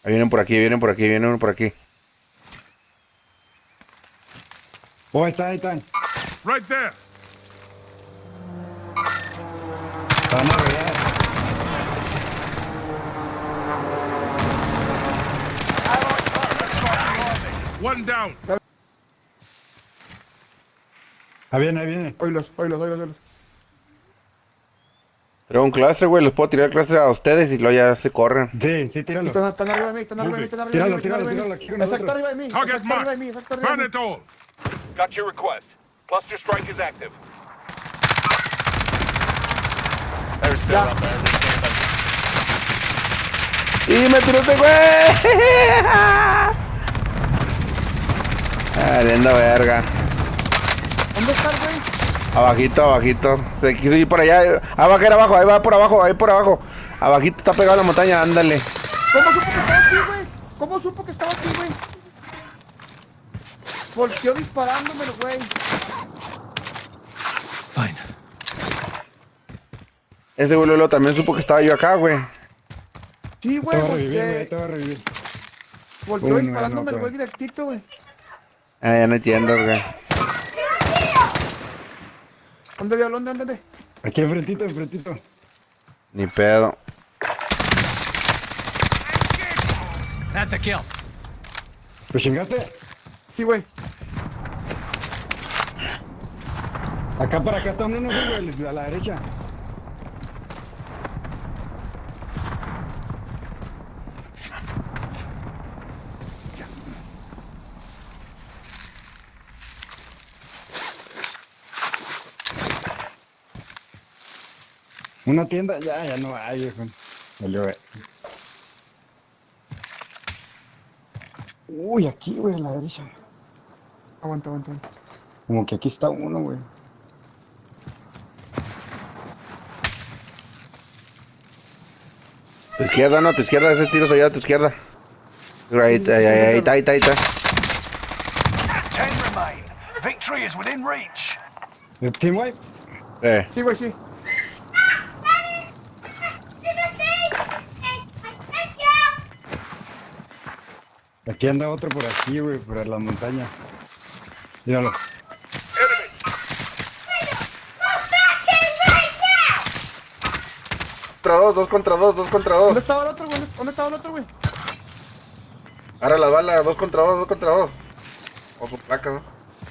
Ahí vienen por aquí, vienen por aquí, vienen por aquí. Oh, ahí están. Right there. Van a rodear. One down. Ahí viene. Oílos. Pero un cluster, güey, los puedo tirar el cluster a ustedes y luego ya se corren. Sí, tíralo. Están arriba de mí, están arriba de mí, están arriba de mí. Tíralo aquí con Exacto nosotros. arriba de mí, Target exacto arriba de mí, marked. exacto arriba de Burn mí. it all. Got your request. Cluster strike is active. They're still up there. ¡Y me tiró este güey! Valiendo verga. ¿Dónde estás, güey? Abajito. Se quiso ir por allá. Ah, va a caer abajo, ahí va por abajo, ahí por abajo. Abajito está pegado a la montaña, ándale. ¿Cómo supo que estaba aquí, güey? ¿Cómo supo que estaba aquí, güey? Volteó disparándomelo, güey. Fine. Ese güey Lolo también supo que estaba yo acá, güey. Sí, güey, Te va a revivir. volteó Uy, disparándome el no, güey directito, güey. Ah, ya no entiendo, güey. ¿Dónde, diablo? ¿Dónde? Aquí enfrentito. Ni pedo. That's a kill. ¿Lo chingaste? Sí, güey. Acá para acá está uno, güey, a la derecha. Una tienda, ya no hay, viejo. Valió, güey. Uy, aquí, güey, a la derecha. Aguanta. Como que aquí está uno, güey. Tu izquierda, no, tu izquierda, ese tiro soy yo, a tu izquierda. Ahí está. 10 remain. Victory is within reach. ¿El team wipe? Sí, güey, sí. Aquí anda otro por aquí, güey, por la montaña. Míralo. Dos contra dos. ¿Dónde estaba el otro, güey? ¿Dónde estaba el otro, güey? Ahora la bala, dos contra dos. O por placa, ¿no? Ahí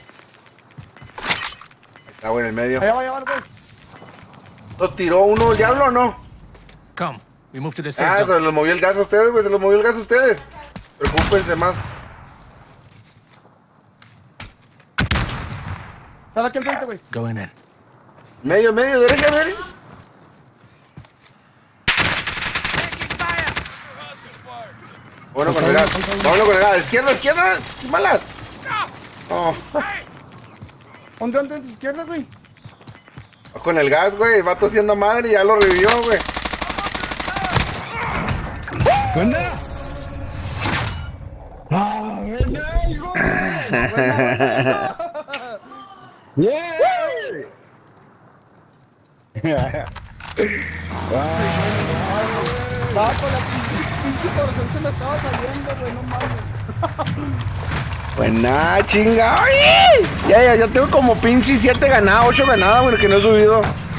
está, güey, en el medio. Allá va, güey. ¿Lo tiró uno el diablo o no? Come. We move to the safe Ah, zone. se los movió el gas a ustedes, güey, Preocúpense más. Estaba aquí el 20, güey. Going in. Medio, derecha. Bueno, con el gas. Vámonos con el gas. Izquierda. Malas. No. ¿Dónde en tu izquierda, güey? Con el gas, güey. El vato haciendo madre y ya lo revivió, güey. ¡Buena! ¡Ah, venga, hijo! ¡Yeah! Estaba con la pinche corazón, se me estaba saliendo, güey, no mames. Buena chinga. ¡Ay! Ya tengo como pinche 7 ganadas, 8 ganadas, güey, que no he subido.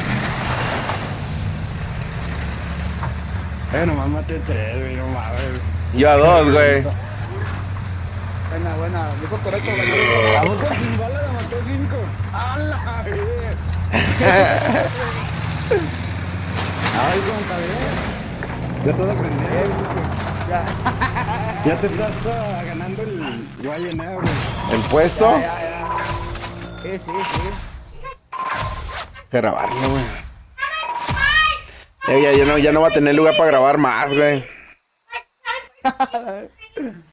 Nomás maté 3, güey, no mames. Yo a 2, güey. Buena, dijo correcto, güey. A vos sin bala la mató 5. ¡A la vida! Ay, compa, bien. Ya todo aprendiendo. Ya. Ya te estás ganando el YNA, güey. ¿El puesto? Ya. Sí. Que grabarlo, güey. Ya no va a tener lugar para grabar más, güey.